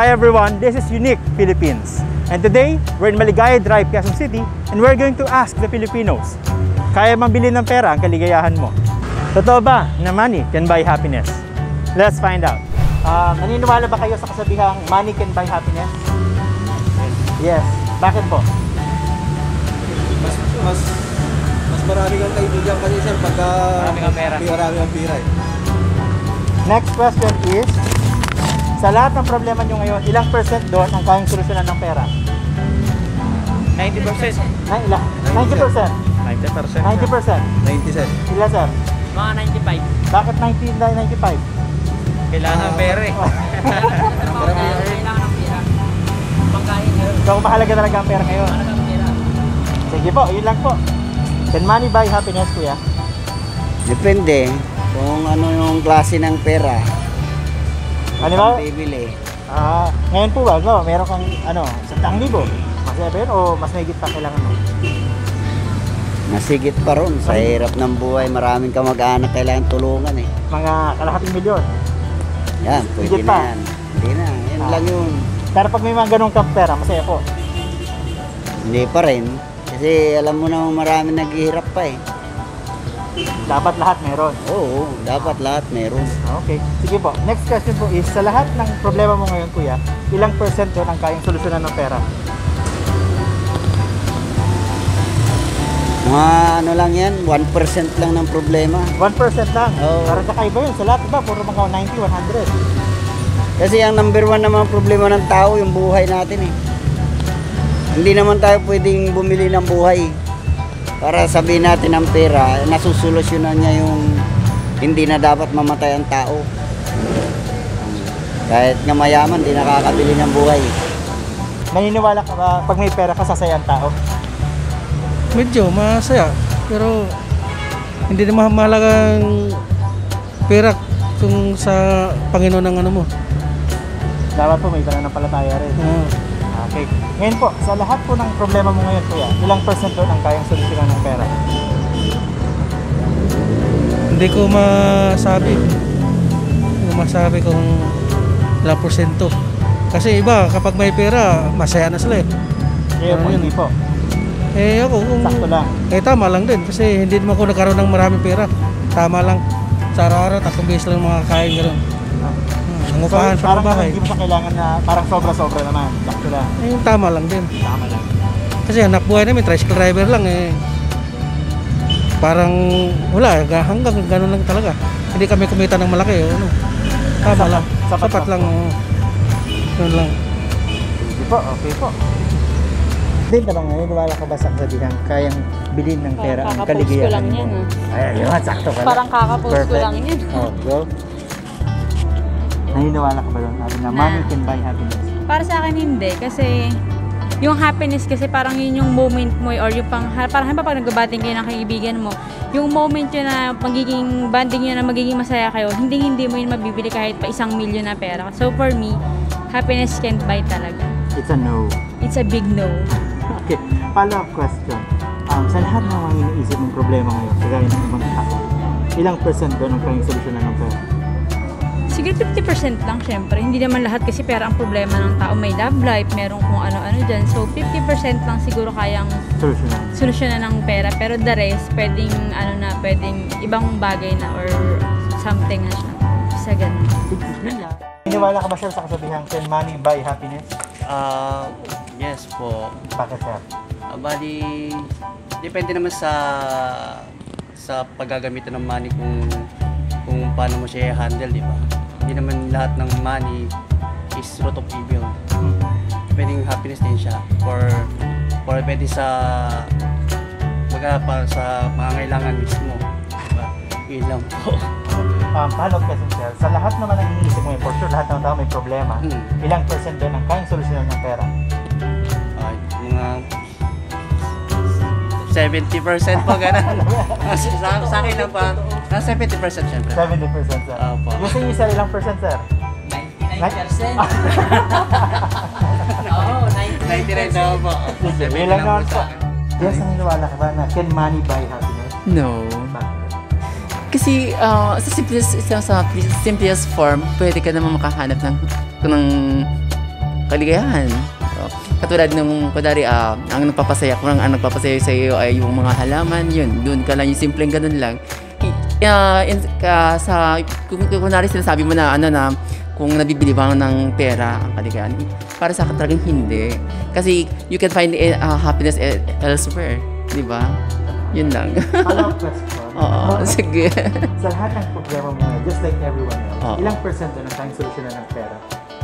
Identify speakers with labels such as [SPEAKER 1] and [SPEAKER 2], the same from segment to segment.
[SPEAKER 1] Hi everyone, this is Unique Philippines. And today, we're in Maligaya Drive, Quezon City, and we're going to ask the Filipinos, kaya mambili ng pera ang kaligayahan mo? Totoo ba na money can buy happiness? Let's find out. Naniniwala ba kayo sa kasabihang money can buy happiness? Yes. Bakit po?
[SPEAKER 2] Mas marami kang kaibigan kasi sir pagka marami kang pera.
[SPEAKER 1] Next question is, sa lahat ng problema nyo ngayon, ilang percent doon ang kayang solusyonan ng pera?
[SPEAKER 3] 90%.
[SPEAKER 1] Ilang? 90%?
[SPEAKER 3] 90%.
[SPEAKER 1] 90%?
[SPEAKER 2] 90 sir.
[SPEAKER 1] Ilan sir?
[SPEAKER 3] Mga 95.
[SPEAKER 1] Bakit 95?
[SPEAKER 3] Kailangan ng pera eh. Kailangan ng pera. Pagkain.
[SPEAKER 1] So mahalaga talaga ang pera ngayon?
[SPEAKER 3] Mahalaga ang pera.
[SPEAKER 1] Sige po, yun lang po. Can money buy happiness, kuya?
[SPEAKER 4] Depende kung ano yung klase ng pera.
[SPEAKER 1] Ano ba?
[SPEAKER 4] Bibili.
[SPEAKER 1] Ngayon po ba, meron kang 100,000. Masaya ba yun o mas mahigit pa kailangan mo?
[SPEAKER 4] Masigit pa ron. Sa hirap ng buhay, maraming kamag-anak kailangan tulungan eh.
[SPEAKER 1] Mga kalahating milyon.
[SPEAKER 4] Yan, pwede
[SPEAKER 1] Higit
[SPEAKER 4] na
[SPEAKER 1] pa.
[SPEAKER 4] yan. Hindi na, yan lang yun.
[SPEAKER 1] Pero pag may mga ganong kang pera, masaya po.
[SPEAKER 4] Hindi pa rin. Kasi alam mo na marami naghihirap pa eh.
[SPEAKER 1] Dapat lahat meron.
[SPEAKER 4] Oo, dapat lahat meron.
[SPEAKER 1] Okay. Sige po. Next question po is, sa lahat ng problema mo ngayon, kuya, ilang percent doon ang kayang solusyonan ng pera?
[SPEAKER 4] Mga ano lang yan, 1% lang ng problema.
[SPEAKER 1] 1% lang?
[SPEAKER 4] Oo.
[SPEAKER 1] Parang kakaiba yun. Sa lahat, iba, puro mga 90, 100.
[SPEAKER 4] Kasi ang number 1 naman problema ng tao, yung buhay natin eh. Hindi naman tayo pwedeng bumili ng buhay. Para sabihin natin ang pera, nasusolusyonan niya yung hindi na dapat mamatay ang tao. Kahit nga mayaman, di nakakabili ng buhay.
[SPEAKER 1] Naniniwala ka ba, pag may pera ka, sasaya ang tao?
[SPEAKER 5] Medyo masaya, pero hindi na mahalagang pera kung sa Panginoon ng ano mo.
[SPEAKER 1] Dapat po may pananampalataya rin. Okay. Ngayon po, sa lahat po ng problema mo ngayon, kuya, ilang percent doon ang kayang solusyonan ng pera?
[SPEAKER 5] Hindi ko masabi. Hindi ko masabi kung ilang porsyento. Kasi iba, kapag may pera, masaya na sila eh.
[SPEAKER 1] Kaya po, hindi po.
[SPEAKER 5] Eh ako, kung
[SPEAKER 1] sakto lang.
[SPEAKER 5] Eh tama lang din. Kasi hindi naman ako nagkaroon ng maraming pera. Tama lang. Sa araw-araw, 3 beses lang mga kain gano'n. Nangupahan sa
[SPEAKER 1] parang
[SPEAKER 5] bahay.
[SPEAKER 1] hindi mo siya kailangan na parang sobra-sobra naman. Sakto lang.
[SPEAKER 5] Eh, tama lang din.
[SPEAKER 1] Tama lang.
[SPEAKER 5] Kasi hanap buhay namin, tricycle driver lang eh. Parang wala, hanggang gano'n lang talaga. Hindi kami kumita ng malaki. Ano. Tama lang. Sapat lang. Gano'n lang.
[SPEAKER 1] Hindi po, okay po. Din tanong ngayon, wala ka ba sa kasabihan kayang bilhin ng pera ang kaligayahan mo? Ay, yun, sakto ka lang.
[SPEAKER 6] Parang kakapost ko lang yan.
[SPEAKER 1] Oh, go. Naniniwala ka ba doon? Sabi na money can buy happiness.
[SPEAKER 6] Para sa akin hindi, kasi yung happiness kasi parang yun yung moment mo or yung parang pag nagbabating kayo ng kaibigan mo, yung moment yun na magiging banding yun na magiging masaya kayo, hindi mo yun mabibili kahit pa 1 milyon na pera. So for me, happiness can't buy talaga.
[SPEAKER 1] It's a no.
[SPEAKER 6] It's a big no.
[SPEAKER 1] Okay, follow-up question. Sa lahat ng mga iniisip mong problema ngayon, kagaya ng ibang tao, ilang percent doon ang kayang solusyonan ng pera?
[SPEAKER 6] Siguro 50% lang syempre. Hindi naman lahat kasi pera ang problema ng tao. May love life, merong kung ano-ano dyan. So 50% lang siguro kayang solusyonan ng pera. Pero the rest, pwedeng ibang bagay na or something na siya. Sa ganun.
[SPEAKER 1] Naniniwala ka ba sir sa kasabihan, can money buy happiness?
[SPEAKER 3] Yes po.
[SPEAKER 1] Bakit sir?
[SPEAKER 3] Bali, depende naman sa paggagamitan ng money kung paano mo siya i-handle, di ba? Hindi naman lahat ng money is root of evil. Pwedeng happiness din siya for pwede sa pangangailangan mismo. Diba? Yun lang po.
[SPEAKER 1] Follow-up question sir, sa lahat naman ang iniisip mo, for sure lahat ng tao may problema, ilang percent doon ang kayang solusyonan ng pera?
[SPEAKER 3] Mga 70% po, gano'n. Sa akin lang pa, 70% syempre.
[SPEAKER 1] 70% sir. Yung sa inyo sir, ilang percent sir?
[SPEAKER 3] 99%. Oo, 99% daw po.
[SPEAKER 1] Ilang naman po. Yes, naniniwala ka ba na can money buy happiness?
[SPEAKER 7] No. Kasi sa simplest form, pwede ka naman makahanap ng kaligayahan. Katulad nung kunwari, ang nagpapasaya sa iyo ay yung mga halaman, yun, doon ka lang, yung simpleng ganun lang. Kung kunwari sinasabi mo na, kung nabibili ba ng pera ang kaligayahan, para sa akin talagang hindi. Kasi you can find happiness elsewhere, di ba? Yun lang.
[SPEAKER 1] Follow-up question.
[SPEAKER 7] Oo, sige.
[SPEAKER 1] Sa lahat ng problema mo, just like everyone else, ilang percento ng tayong solusyonan ng pera?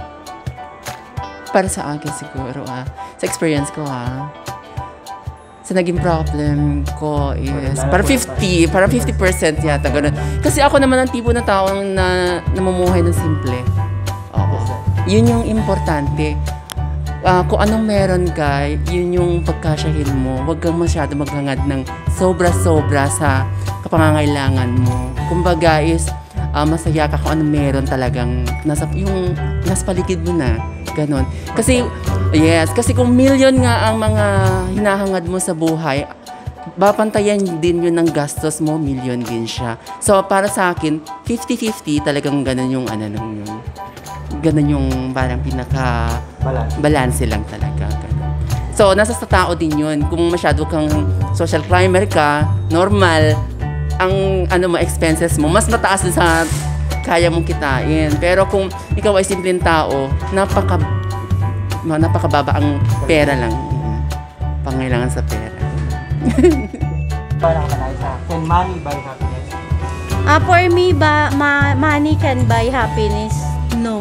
[SPEAKER 7] Para sa akin siguro, sa experience ko, sa naging problem ko is parang 50% yata, ganun. Kasi ako naman ang tipo na taong na namumuhay ng simple. Oo. Yun yung importante. Kung anong meron ka, yun yung pagkasyahin mo. Huwag kang masyado maghangad ng sobra-sobra sa kapangangailangan mo. Kumbaga is, masaya ka kung anong meron talagang nasa paligid mo na. Ganon. Kasi, yes, kasi kung million nga ang mga hinahangad mo sa buhay, bapantayan din yun ng gastos mo, million din siya. So, para sa akin, 50-50 talagang ganon yung ganon yung parang balance lang talaga. Ganon. So, nasa sa tao din yun. Kung masyado kang social climber ka, normal, ang expenses mo, mas mataas din sa kaya mong kitain. Pero kung ikaw ay simpleng tao, napakababa ang pera lang. Pangailangan sa pera.
[SPEAKER 1] Para ka sa can money buy happiness?
[SPEAKER 8] For me, money can buy happiness? No.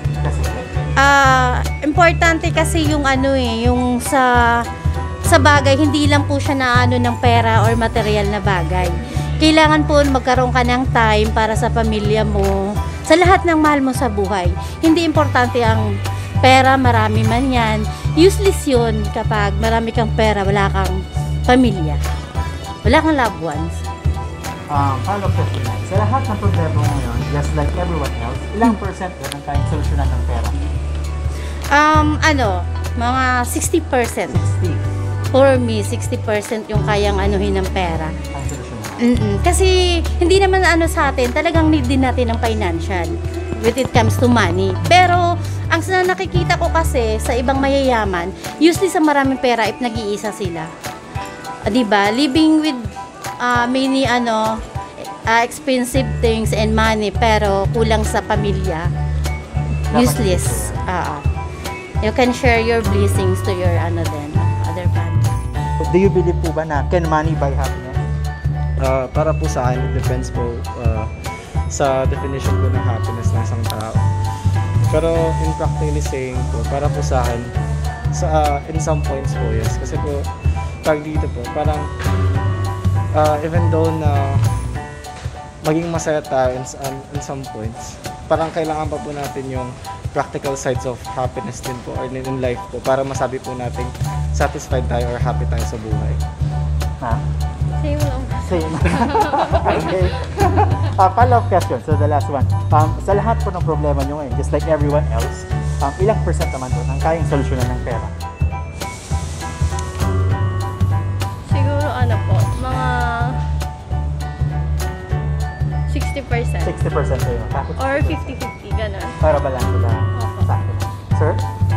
[SPEAKER 8] Importante kasi yung yung sa bagay, hindi lang po siya na ng pera or material na bagay. Kailangan po magkaroon ka ng time para sa pamilya mo, sa lahat ng mahal mo sa buhay. Hindi importante ang pera, marami man yan. Useless yun kapag marami kang pera, wala kang pamilya. Wala kang loved ones.
[SPEAKER 1] Follow-up question na. Sa lahat ng problema mo ngayon, just like everyone else, ilang percent ang tayong solusyonan ng pera?
[SPEAKER 8] Mga 60%.
[SPEAKER 1] 60.
[SPEAKER 8] For me, 60% yung kayang anuhin ng pera.
[SPEAKER 1] Ang solusyonan.
[SPEAKER 8] Kasi hindi naman sa atin, talagang need din natin ng financial when it comes to money. Pero ang nakikita ko kasi sa ibang mayayaman, usually sa maraming pera if nag-iisa sila. Diba? Living with many expensive things and money pero kulang sa pamilya. Useless. You can share your blessings to your other family.
[SPEAKER 1] Do you believe po ba na can money buy happiness?
[SPEAKER 2] Para po sa akin, it depends po sa definition po ng happiness ng isang tao. Pero in practically saying po, para po sa akin, in some points po, yes. Kasi po, dito po, parang even though na maging masaya tayo in some points, parang kailangan pa po natin yung practical sides of happiness din po or in life po para masabi po natin satisfied tayo or happy tayo sa buhay.
[SPEAKER 8] Same lang.
[SPEAKER 1] Same. Okay. Follow-up question. So the last one. Sa lahat po ng problema nyo ngayon, just like everyone else, ilang percent naman doon ang kayang solusyonan ng pera?
[SPEAKER 6] Siguro mga 60%.
[SPEAKER 1] 60% kayo.
[SPEAKER 6] Or 50-50, ganun.
[SPEAKER 1] Para balance na sakto. Sir?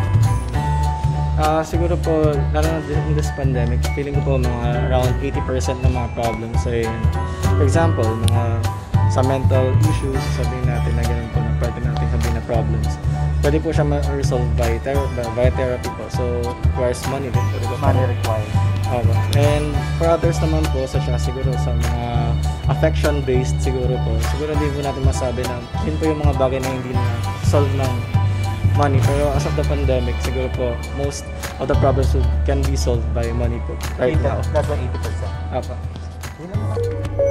[SPEAKER 2] Siguro po, lalo na in this pandemic, feeling ko po mga around 80% ng mga problems ay, for example, mga sa mental issues, sabihin natin na ganun po na pwede natin sabihin na problems. Pwede po siya ma-resolve by therapy po. So, requires money din po. Diba?
[SPEAKER 1] Money required.
[SPEAKER 2] And for others naman po, siguro sa mga affection-based siguro po, siguro hindi po natin masabi na yun po yung mga bagay na hindi na solve ng money. Pero as of the pandemic, siguro po, most of the problems can be solved by money po right now.
[SPEAKER 1] That's why 80%.
[SPEAKER 2] Apa.